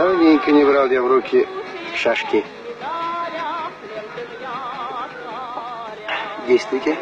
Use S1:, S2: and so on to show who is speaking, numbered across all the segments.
S1: Давненько не брал я в руки шашки. Действуйте.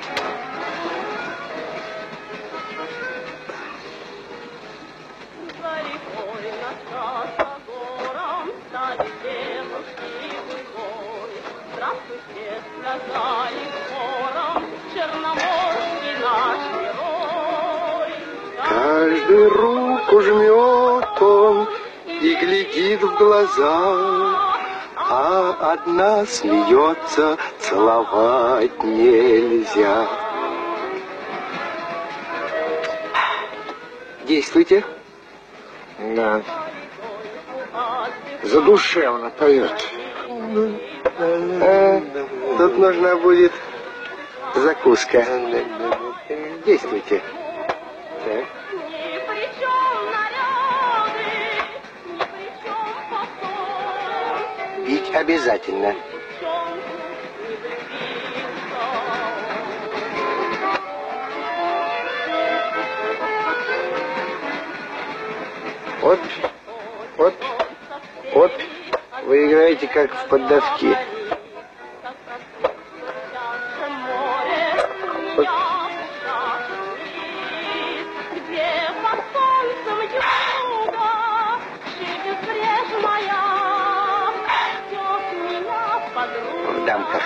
S1: Каждый руку жмет он и глядит в глаза, а одна смеется, целовать нельзя. Действуйте.
S2: Да. Задушевно поет.
S1: Тут нужна будет закуска. Действуйте. Так. Бить обязательно. Вот, вот, вот. Вы играете как в поддавки. Вот. В дамках.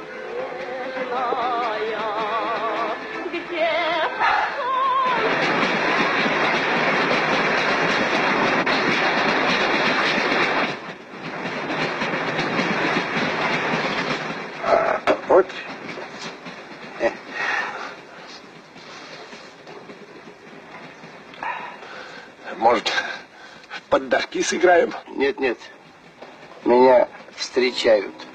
S1: Вот.
S2: Может, в поддавки сыграем?
S1: Нет, нет. Меня встречают.